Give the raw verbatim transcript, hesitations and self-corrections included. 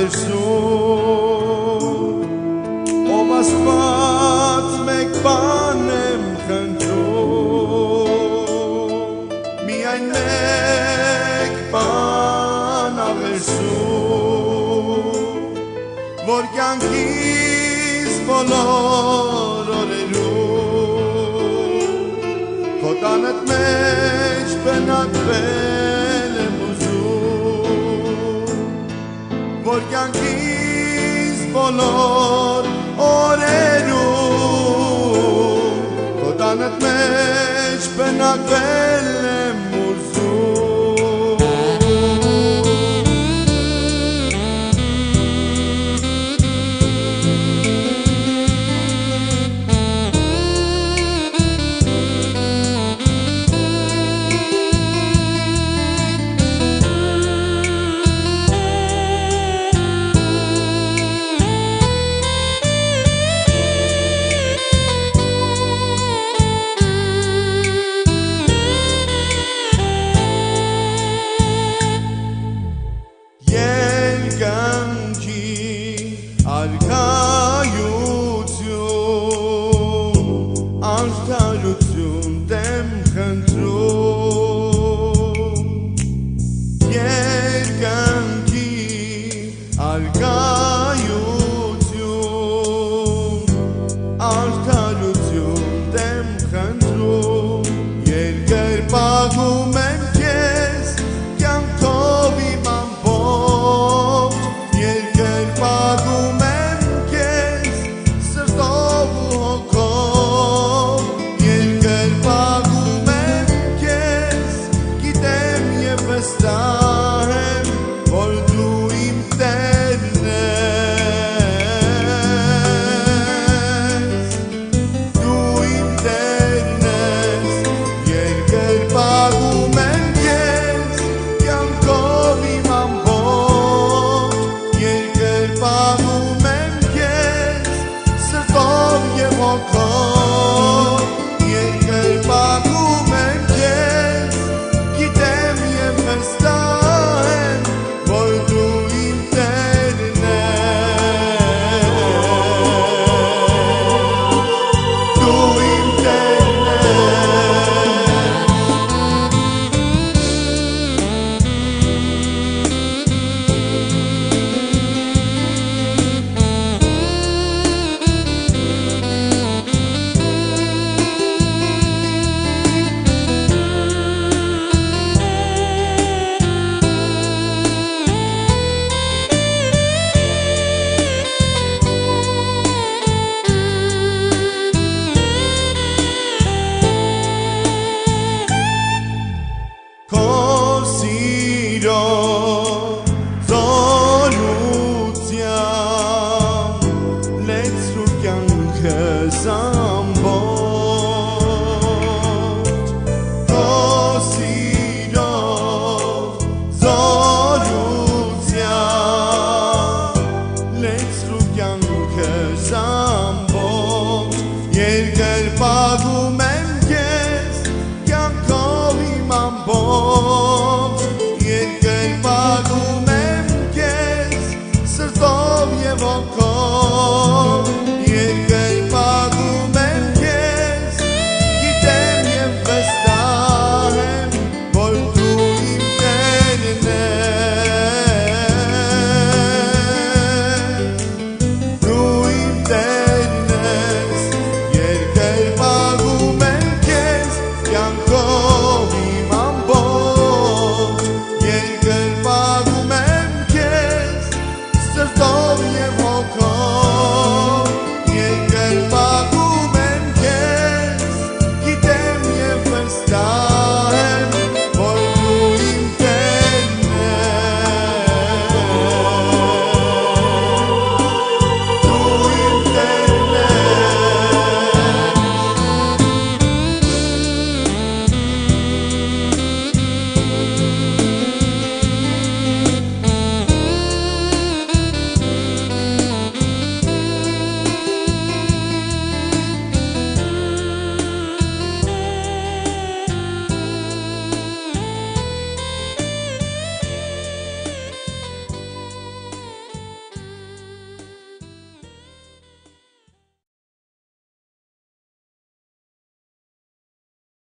վերսում ով Աստված մեկ բան եմ խնդրում միայն մեկ բան աղերսում որ կյանքիս բոլոր օրերում քո տանդ մեջ բնակվել եմ ուզում որ կյանքիս բոլոր օրերում քո տանդ մեջ բնակվել եմ Արկայություն, արդարություն դեմ խնդրում Երկնքի արկայություն, արդարություն դեմ խնդրում Երկր պահում եմ քեզ կյանքով իմ ամբողջ Երկր պահում Վստահ որ դու իմ Տերն ես դու իմ Տերն ես երկր պահում եմ քեզ կյանքով իմ ամբողջ երկր պահում եմ քեզ սրտով և հոգով երկր պահում եմ քեզ գիտեմ և վստահ որ դու իմ Տերն ես դու իմ Տերն Երկր պահում եմ քեզ կյանքով իմ ամբողջ Երկր պահում եմ քեզ սրտով և հոգով